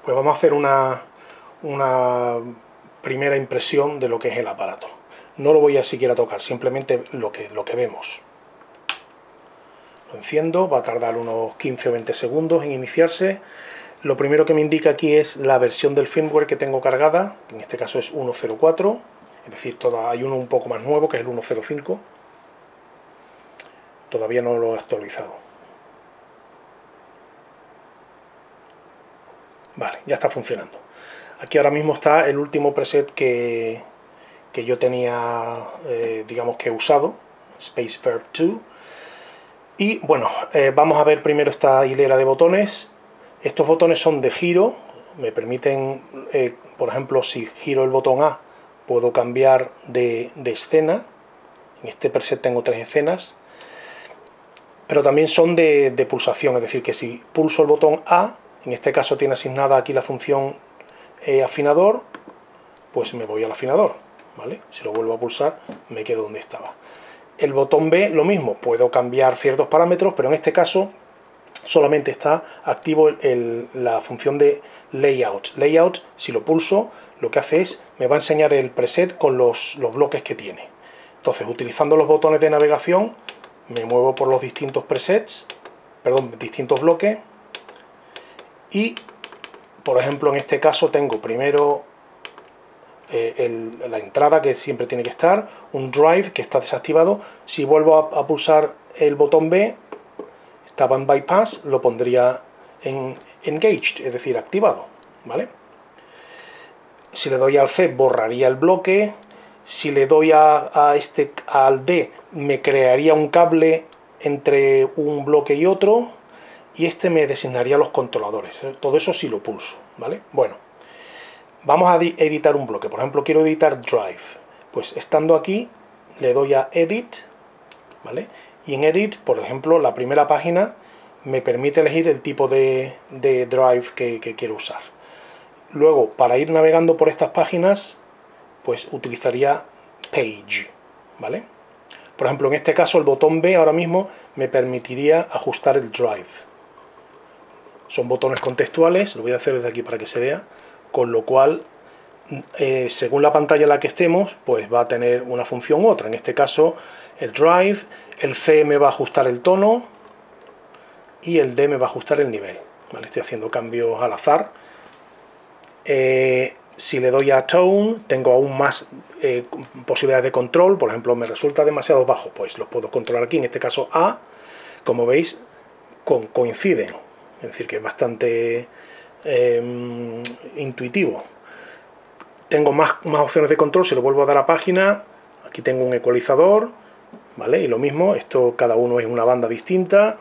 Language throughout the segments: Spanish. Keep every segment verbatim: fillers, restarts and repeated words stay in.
pues vamos a hacer una, una primera impresión de lo que es el aparato. No lo voy a siquiera tocar, simplemente lo que, lo que vemos. Lo enciendo, va a tardar unos quince o veinte segundos en iniciarse. Lo primero que me indica aquí es la versión del firmware que tengo cargada, que en este caso es uno punto cero cuatro, es decir, toda, hay uno un poco más nuevo que es el uno punto cero cinco. Todavía no lo he actualizado. Vale, ya está funcionando. Aquí ahora mismo está el último preset que, que yo tenía, eh, digamos que he usado, Spaceverb dos. Y bueno, eh, vamos a ver primero esta hilera de botones. Estos botones son de giro, me permiten, eh, por ejemplo, si giro el botón A, puedo cambiar de, de escena. En este preset tengo tres escenas. Pero también son de, de pulsación, es decir, que si pulso el botón A, en este caso tiene asignada aquí la función eh, afinador, pues me voy al afinador, ¿vale? Si lo vuelvo a pulsar, me quedo donde estaba. El botón B, lo mismo, puedo cambiar ciertos parámetros, pero en este caso solamente está activo el, la función de layout. Layout, si lo pulso, lo que hace es, me va a enseñar el preset con los, los bloques que tiene. Entonces, utilizando los botones de navegación, me muevo por los distintos presets, perdón, distintos bloques, y, por ejemplo, en este caso tengo primero eh, el, la entrada, que siempre tiene que estar, un drive que está desactivado. Si vuelvo a, a pulsar el botón B, estaba en bypass, lo pondría en engaged, es decir, activado, ¿vale? Si le doy al C, borraría el bloque. Si le doy a, a este, al D, me crearía un cable entre un bloque y otro, y este me designaría los controladores. Todo eso si lo pulso, ¿vale? Bueno, vamos a editar un bloque. Por ejemplo, quiero editar drive. Pues estando aquí, le doy a edit, ¿vale? Y en edit, por ejemplo, la primera página me permite elegir el tipo de, de drive que, que quiero usar. Luego, para ir navegando por estas páginas, pues utilizaría page, ¿vale? Por ejemplo, en este caso el botón B ahora mismo me permitiría ajustar el drive. Son botones contextuales, lo voy a hacer desde aquí para que se vea, con lo cual, eh, según la pantalla en la que estemos, pues va a tener una función u otra. En este caso, el drive, el C me va a ajustar el tono y el D me va a ajustar el nivel, ¿vale? Estoy haciendo cambios al azar. Eh, si le doy a tone, tengo aún más eh, posibilidades de control. Por ejemplo, me resulta demasiado bajo, pues los puedo controlar aquí. En este caso A, como veis, con, coinciden, es decir, que es bastante eh, intuitivo. Tengo más, más opciones de control. Si lo vuelvo a dar a página, aquí tengo un ecualizador, ¿vale? Y lo mismo, esto cada uno es una banda distinta.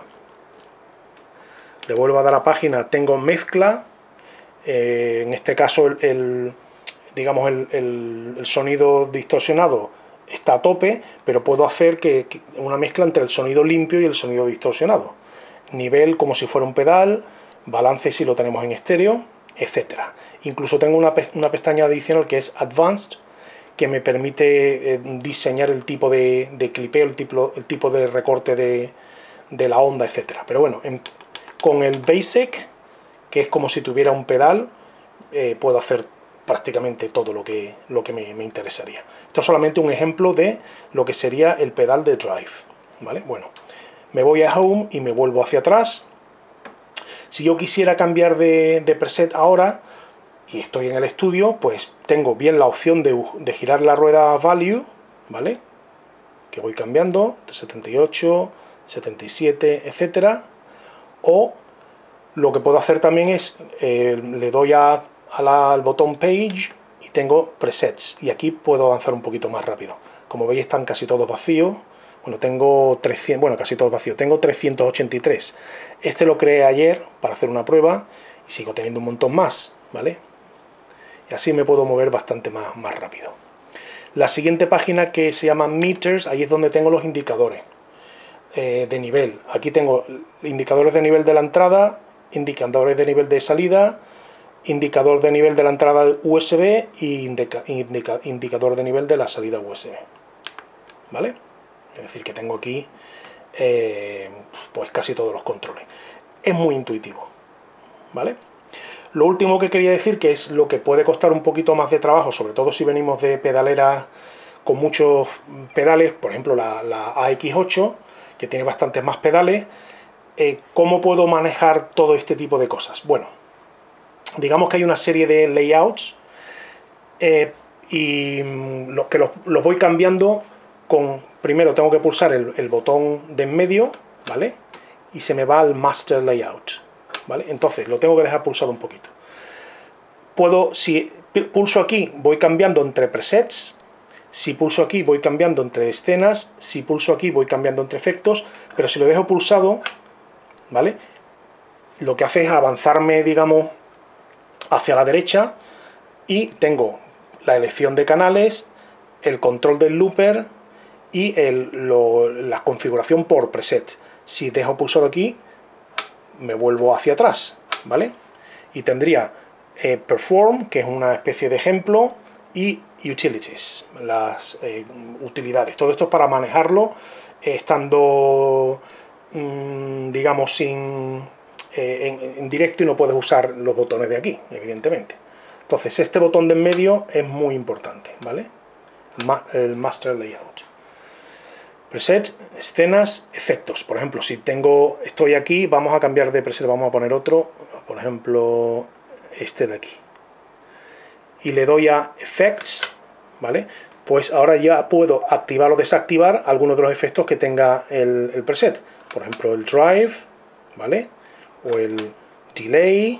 Le vuelvo a dar a página, tengo mezcla. Eh, en este caso, el, el digamos, el, el, el sonido distorsionado está a tope, pero puedo hacer que, que una mezcla entre el sonido limpio y el sonido distorsionado. Nivel como si fuera un pedal, balance si lo tenemos en estéreo, etcétera. Incluso tengo una, una pestaña adicional que es Advanced, que me permite eh, diseñar el tipo de, de clipeo, el tipo, el tipo de recorte de, de la onda, etcétera. Pero bueno, en, con el Basic, que es como si tuviera un pedal, eh, puedo hacer prácticamente todo lo que, lo que me, me interesaría. Esto es solamente un ejemplo de lo que sería el pedal de drive, ¿vale? Bueno, me voy a Home y me vuelvo hacia atrás. Si yo quisiera cambiar de, de preset ahora, y estoy en el estudio, pues tengo bien la opción de, de girar la rueda Value, ¿vale? Que voy cambiando, de setenta y ocho, setenta y siete, etcétera. O lo que puedo hacer también es, eh, le doy a, a la, al botón Page y tengo presets. Y aquí puedo avanzar un poquito más rápido. Como veis, están casi todos vacíos. Bueno, tengo trescientos, bueno, casi todos vacíos. Tengo trescientos ochenta y tres. Este lo creé ayer para hacer una prueba y sigo teniendo un montón más, ¿vale? Y así me puedo mover bastante más, más rápido. La siguiente página, que se llama Meters, ahí es donde tengo los indicadores eh, de nivel. Aquí tengo indicadores de nivel de la entrada, indicadores de nivel de salida, indicador de nivel de la entrada U S B y indica, indica, indicador de nivel de la salida U S B, ¿vale? Es decir, que tengo aquí eh, pues casi todos los controles. Es muy intuitivo, ¿vale? Lo último que quería decir, que es lo que puede costar un poquito más de trabajo, sobre todo si venimos de pedaleras con muchos pedales, por ejemplo la, la A X ocho, que tiene bastantes más pedales, eh, ¿cómo puedo manejar todo este tipo de cosas? Bueno, digamos que hay una serie de layouts eh, y los que los, los voy cambiando con, primero tengo que pulsar el, el botón de en medio, ¿vale? Y se me va al Master Layout, ¿vale? Entonces lo tengo que dejar pulsado un poquito. Puedo, si pulso aquí, voy cambiando entre presets. Si pulso aquí, voy cambiando entre escenas. Si pulso aquí, voy cambiando entre efectos. Pero si lo dejo pulsado, ¿vale? Lo que hace es avanzarme, digamos, hacia la derecha. Y tengo la elección de canales, el control del looper y el, lo, la configuración por preset. Si dejo pulsado aquí, me vuelvo hacia atrás, ¿vale? Y tendría eh, Perform, que es una especie de ejemplo, y Utilities, las eh, utilidades. Todo esto es para manejarlo eh, estando, mmm, digamos, sin, eh, en, en directo, y no puedes usar los botones de aquí, evidentemente. Entonces, este botón de en medio es muy importante, ¿vale? El Master Layout. Preset, escenas, efectos. Por ejemplo, si tengo, estoy aquí, vamos a cambiar de preset, vamos a poner otro, por ejemplo, este de aquí. Y le doy a Effects, ¿vale? Pues ahora ya puedo activar o desactivar algunos de los efectos que tenga el, el preset. Por ejemplo, el Drive, ¿vale? O el Delay,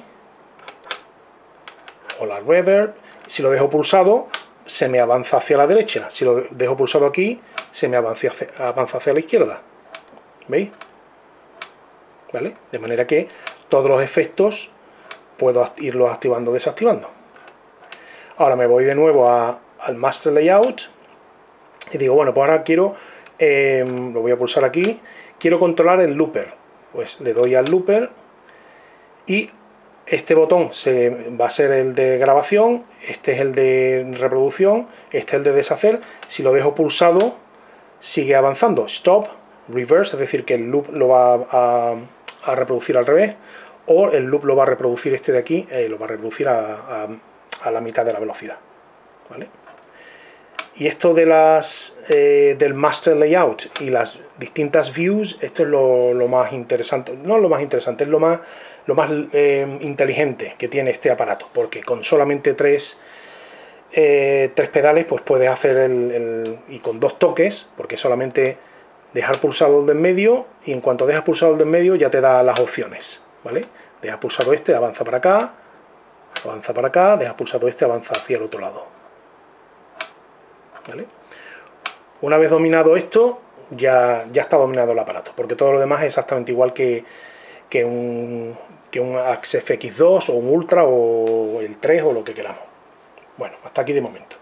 o la Reverb. Si lo dejo pulsado, se me avanza hacia la derecha. Si lo dejo pulsado aquí, se me avanza hacia, avanza hacia la izquierda. ¿Veis? ¿Vale? De manera que todos los efectos puedo irlos activando o desactivando. Ahora me voy de nuevo a, al Master Layout y digo, bueno, pues ahora quiero, eh, lo voy a pulsar aquí, quiero controlar el looper. Pues le doy al looper y este botón se, va a ser el de grabación, este es el de reproducción, este es el de deshacer. Si lo dejo pulsado, sigue avanzando. Stop, reverse, es decir, que el loop lo va a, a reproducir al revés, o el loop lo va a reproducir este de aquí, eh, lo va a reproducir a, a, a la mitad de la velocidad, ¿vale? Y esto de las, eh, del Master Layout y las distintas views, esto es lo, lo más interesante, no lo más interesante, es lo más, lo más eh, inteligente que tiene este aparato, porque con solamente tres, eh, tres pedales, pues puedes hacer el, el, y con dos toques, porque solamente dejar pulsado el de en medio, y en cuanto dejas pulsado el de en medio ya te da las opciones, ¿vale? Dejas pulsado este, avanza para acá, avanza para acá, dejas pulsado este, avanza hacia el otro lado. ¿Vale? Una vez dominado esto, ya, ya está dominado el aparato, porque todo lo demás es exactamente igual que, que un, que un Axe F X dos o un Ultra o el tres o lo que queramos. Bueno, hasta aquí de momento.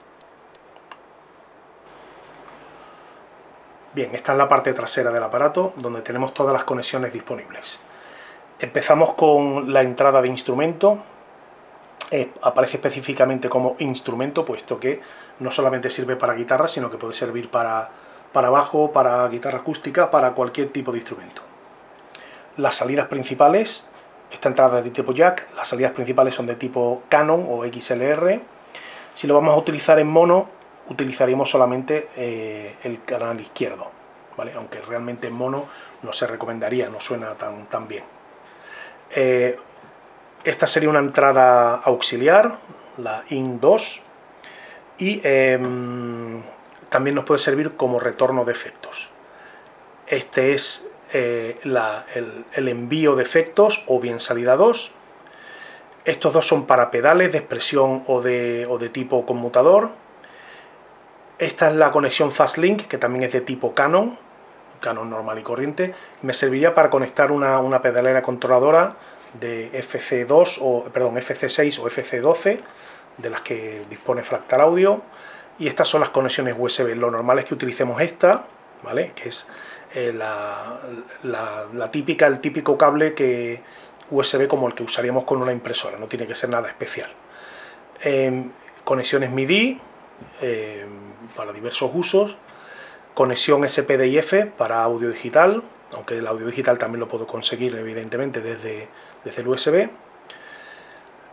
Bien, esta es la parte trasera del aparato, donde tenemos todas las conexiones disponibles. Empezamos con la entrada de instrumento. Eh, aparece específicamente como instrumento, puesto que no solamente sirve para guitarra, sino que puede servir para, para bajo, para guitarra acústica, para cualquier tipo de instrumento. Las salidas principales, esta entrada es de tipo jack, las salidas principales son de tipo Canon o X L R. Si lo vamos a utilizar en mono, utilizaríamos solamente eh, el canal izquierdo, ¿vale? Aunque realmente en mono no se recomendaría, no suena tan, tan bien. Eh, Esta sería una entrada auxiliar, la I N dos, y eh, también nos puede servir como retorno de efectos. Este es eh, la, el, el envío de efectos, o bien salida dos. Estos dos son para pedales de expresión o de, o de tipo conmutador. Esta es la conexión Fastlink, que también es de tipo Canon, Canon normal y corriente. Me serviría para conectar una, una pedalera controladora de F C dos o perdón F C seis o F C doce, de las que dispone Fractal Audio. Y estas son las conexiones U S B. Lo normal es que utilicemos esta, ¿vale? Que es eh, la, la, la típica, el típico cable que U S B como el que usaríamos con una impresora, no tiene que ser nada especial. Eh, conexiones M I D I eh, para diversos usos. Conexión S P D I F para audio digital, aunque el audio digital también lo puedo conseguir evidentemente desde, desde el U S B.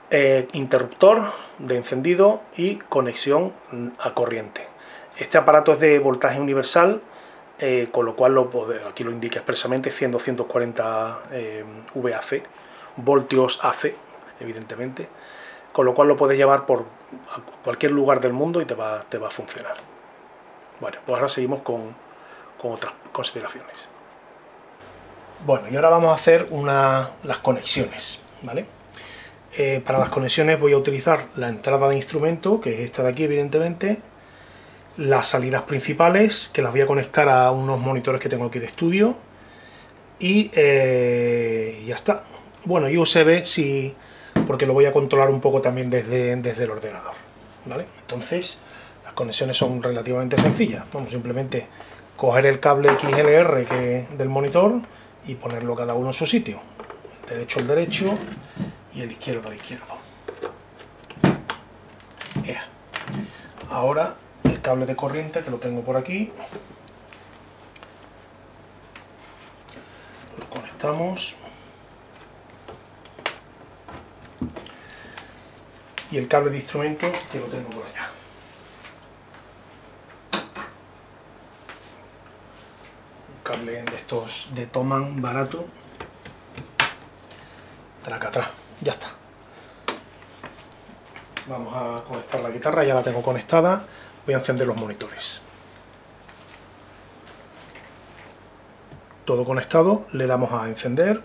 eh, interruptor de encendido y conexión a corriente. Este aparato es de voltaje universal, eh, con lo cual lo, aquí lo indica expresamente, cien a doscientos cuarenta eh, V A C, voltios A C, evidentemente, con lo cual lo puedes llevar por cualquier lugar del mundo y te va, te va a funcionar. Bueno, pues ahora seguimos con, con otras consideraciones. Bueno, y ahora vamos a hacer una, las conexiones, ¿vale? Eh, para las conexiones voy a utilizar la entrada de instrumento, que es esta de aquí, evidentemente, las salidas principales, que las voy a conectar a unos monitores que tengo aquí de estudio, y eh, ya está. Bueno, y U S B, sí, porque lo voy a controlar un poco también desde, desde el ordenador, ¿vale? Entonces, las conexiones son relativamente sencillas. Vamos simplemente coger el cable X L R que, del monitor y ponerlo cada uno en su sitio. El derecho al derecho y el izquierdo al izquierdo. Yeah. Ahora el cable de corriente, que lo tengo por aquí, lo conectamos. Y el cable de instrumento, que lo tengo por allá. Un cable de estos de Thomann barato. Traca atrás, ya está. Vamos a conectar la guitarra, ya la tengo conectada. Voy a encender los monitores. Todo conectado, le damos a encender.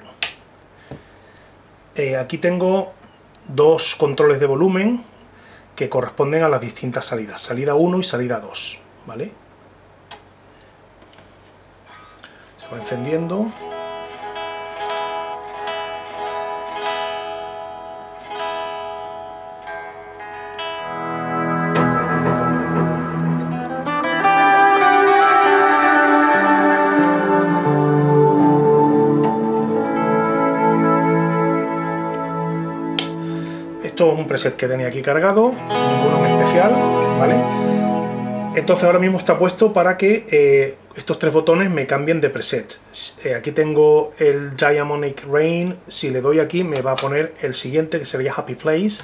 Eh, aquí tengo dos controles de volumen que corresponden a las distintas salidas, salida uno y salida dos, ¿vale? Se va encendiendo. Esto es un preset que tenía aquí cargado, ninguno en especial, ¿vale? Entonces ahora mismo está puesto para que eh, estos tres botones me cambien de preset. Eh, aquí tengo el Diamonic Rain, si le doy aquí me va a poner el siguiente, que sería Happy Place.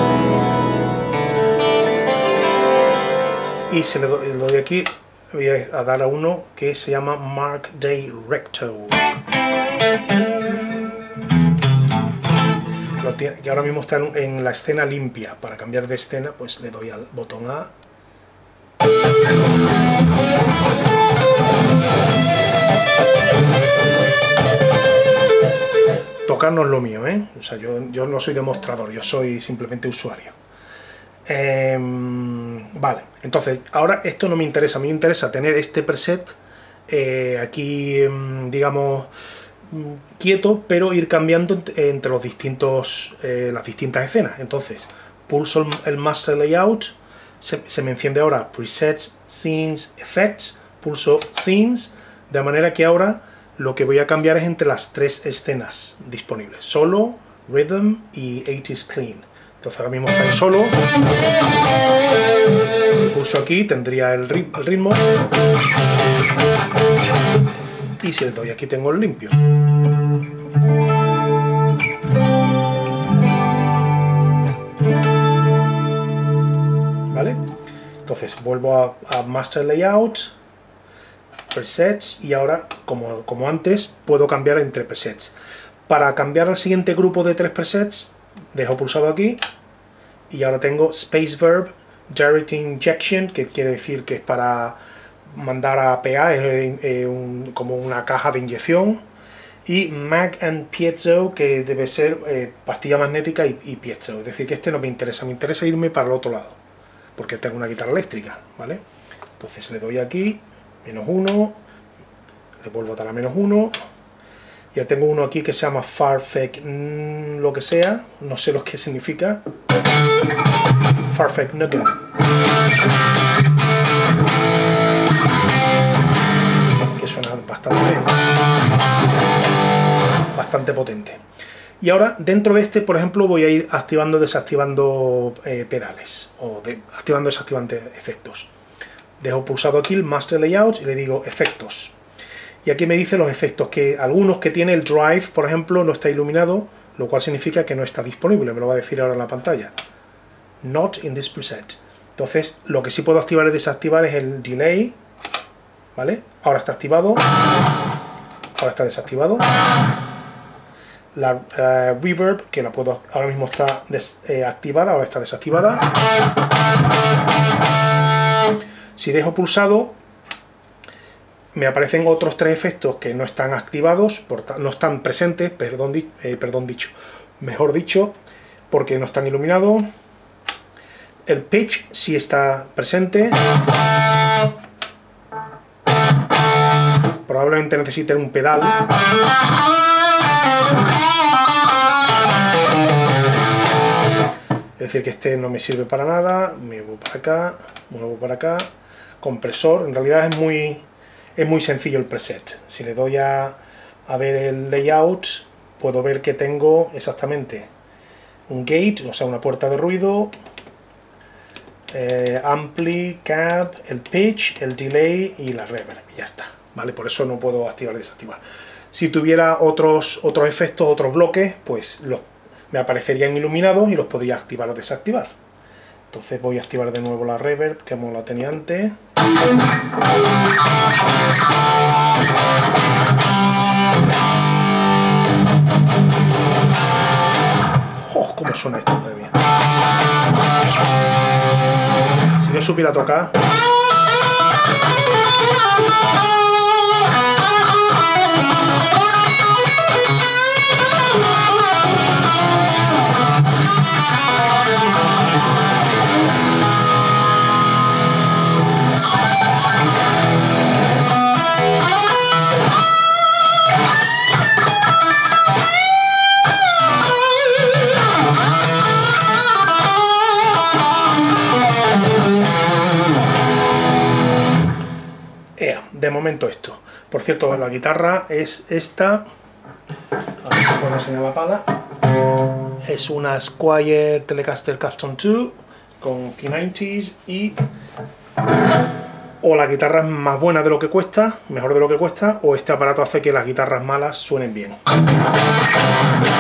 Y si le doy, le doy aquí, voy a dar a uno que se llama Mark Directo. Que ahora mismo está en, en la escena limpia. Para cambiar de escena, pues le doy al botón A. Tocar no es lo mío, ¿eh? O sea, yo, yo no soy demostrador, yo soy simplemente usuario. Eh, vale, entonces, ahora esto no me interesa, a mí me interesa tener este preset eh, aquí, digamos, quieto, pero ir cambiando entre los distintos, eh, las distintas escenas. Entonces, pulso el Master Layout, se, se me enciende ahora Presets, Scenes, Effects, pulso Scenes, de manera que ahora lo que voy a cambiar es entre las tres escenas disponibles, Solo, Rhythm y eighties Clean. Entonces ahora mismo está en Solo. Si pulso aquí tendría el, rit el ritmo. Y si le doy aquí tengo el limpio. ¿Vale? Entonces vuelvo a, a Master Layout, Presets, y ahora, como, como antes, puedo cambiar entre presets. Para cambiar al siguiente grupo de tres presets, dejo pulsado aquí, y ahora tengo Space Verb Direct Injection, que quiere decir que es para mandar a P A, es eh, un, como una caja de inyección, y Mag and Piezo, que debe ser eh, pastilla magnética y, y piezo. Es decir, que este no me interesa, me interesa irme para el otro lado, porque tengo una guitarra eléctrica, ¿vale? Entonces le doy aquí, menos uno, le vuelvo a dar a menos uno, ya tengo uno aquí que se llama Farfetch, mmm, lo que sea, no sé lo que significa, Farfetch Nugget. Que suena bastante bien, bastante potente. Y ahora dentro de este, por ejemplo, voy a ir activando, desactivando eh, pedales, o de, activando, desactivando efectos. Dejo pulsado aquí el Master Layout y le digo efectos. Y aquí me dice los efectos, que algunos que tiene el Drive, por ejemplo, no está iluminado, lo cual significa que no está disponible, me lo va a decir ahora en la pantalla. Not in this preset. Entonces, lo que sí puedo activar y desactivar es el delay, ¿vale? Ahora está activado, ahora está desactivado. La uh, reverb, que la puedo, ahora mismo está des, eh, activada, ahora está desactivada. Si dejo pulsado, me aparecen otros tres efectos que no están activados, por, no están presentes, perdón, eh, perdón dicho, mejor dicho, porque no están iluminados. El pitch sí está presente. Probablemente necesite un pedal. Es decir, que este no me sirve para nada. Me muevo para acá, me muevo para acá. Compresor, en realidad es muy, es muy sencillo el preset. Si le doy a, a ver el layout, puedo ver que tengo exactamente un gate, o sea, una puerta de ruido, eh, ampli, cab, el pitch, el delay y la reverb. Y ya está, ¿vale? Por eso no puedo activar y desactivar. Si tuviera otros, otros efectos, otros bloques, pues los, me aparecerían iluminados y los podría activar o desactivar. Entonces voy a activar de nuevo la reverb, que como la tenía antes. ¡Oh, cómo suena esto, madre mía! Si yo supiera tocar... De momento esto. Por cierto, la guitarra es esta. A ver si puedo enseñar la pala. Es una Squier Telecaster Custom dos con P noventa y o la guitarra es más buena de lo que cuesta, mejor de lo que cuesta, o este aparato hace que las guitarras malas suenen bien.